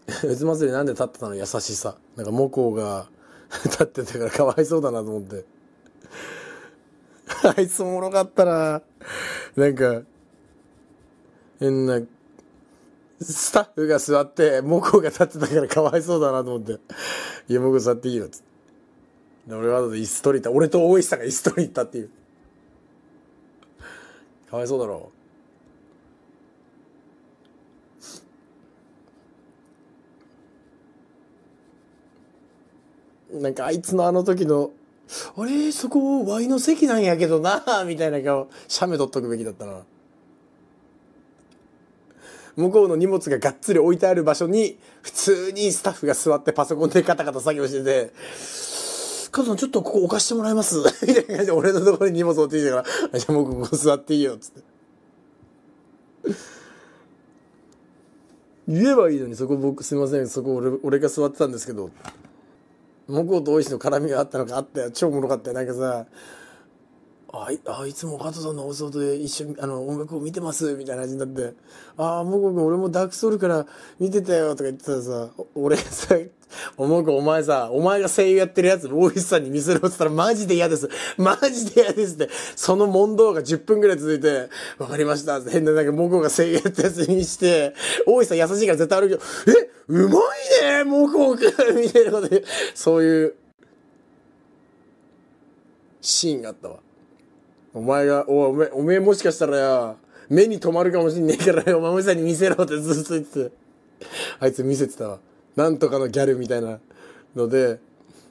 別祭りなんで立ってたの？優しさ。なんかモコが立ってたからかわいそうだなと思ってあいつおもろかったな。なんか変なスタッフが座ってモコが立ってたからかわいそうだなと思って「いやモコ座っていいよ」っつって、俺わざと椅子取り行った。俺と大石さんが椅子取り行ったっていう。かわいそうだろ。なんかあいつのあの時の「あれそこワイの席なんやけどな」みたいな顔、写メ撮っとくべきだったな。向こうの荷物ががっつり置いてある場所に普通にスタッフが座ってパソコンでカタカタ作業してて「加藤さんちょっとここ置かしてもらえます」みたいな感じで俺のところに荷物置いてきたから「じゃあもうここ座っていいよ」っつって言えばいいのに、そこ僕すいませんそこ俺が座ってたんですけど、向こうと大石の絡みがあったのかあったよ。超おもろかったよ。なんかさいつも加藤さんの放送で一緒に音楽を見てますみたいな感じになって「ああもこくん俺もダークソウルから見てたよ」とか言ってたらさ、俺さ「おもこお前が声優やってるやつ大石さんに見せろ」って言ったら「マジで嫌ですマジで嫌です」ってその問答が10分ぐらい続いて「わかりました」って変ななんかもこが声優やったやつにして大石さん優しいから絶対あるけど「うまいねもこくん」みたいなことでそういうシーンがあったわ。お前がおめえもしかしたらや目に留まるかもしんねえからよお前さんに見せろってずっと言っててあいつ見せてたわ。なんとかのギャルみたいなので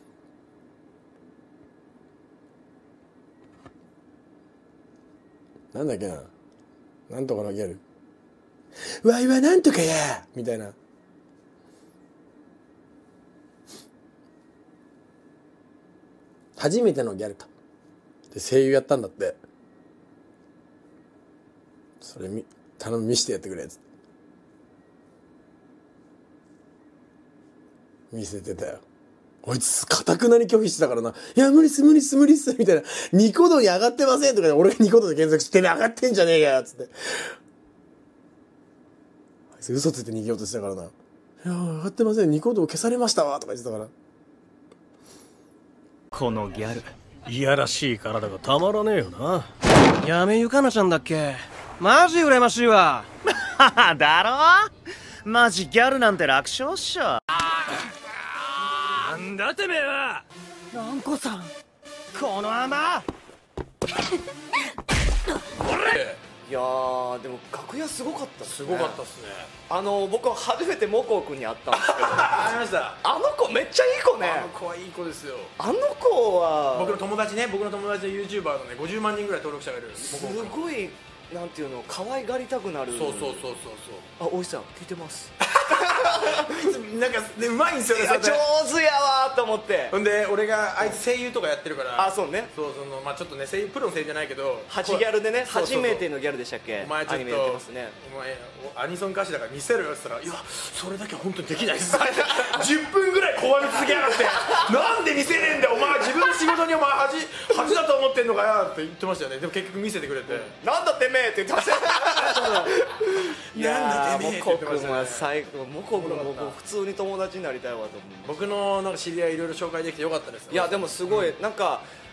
なんだっけな、なんとかのギャルわいはなんとかやみたいな。初めてのギャルかで声優やったんだって。それ頼む見してやってくれっつって見せてたよ。あいつかたくなに拒否してたからな「いや無理っす無理っす無理っす」みたいな「ニコ動に上がってません」とか俺がニコ動で検索して「上がってんじゃねえかよ」っつってあいつ嘘ついて逃げようとしてたからな「いや上がってませんニコ動消されましたわ」とか言ってたから。 このギャルいやらしい体がたまらねえよな。やめゆかなちゃんだっけ。マジ羨ましいわだろ。マジギャルなんて楽勝っしょ。なんだてめえは。蘭子さんこの甘いやーでも楽屋すごかったっすね。 すごかったっすね。 僕は初めてモコ君に会ったんですけどありました。 あの子めっちゃいい子ね。 あの子はいい子ですよ。 あの子は僕の友達で YouTuber のね50万人ぐらい登録者がいる。 すごいなんていうの可愛がりたくなる。 そうあ、大石さん聞いてますなんかねうまいんですよね。 いや上手やわーと思って。 ほんで俺があいつ声優とかやってるからあ、そうね。 そうまあちょっとねプロの声優じゃないけどハチギャルでね、 そう初めてのギャルでしたっけ。 お前ちょっアニメやってまとすね。 お前アニソン歌手だから見せろよって言ったら「いやそれだけは本当にできないです」10分ぐらい怖み続けやがって「なんで見せねえんだよお前自分の仕事にお前恥だと思ってんのかよ」って言ってましたよね。でも結局見せてくれて「 なんだてめえ」って言ってましたいやなんだてめえって言モコ君ってましたねは最高。モコ君僕普通に友達になりたいわと思う。 僕のなんか知り合いいろいろ紹介できてよかったですよ。 いやでもすごいなんか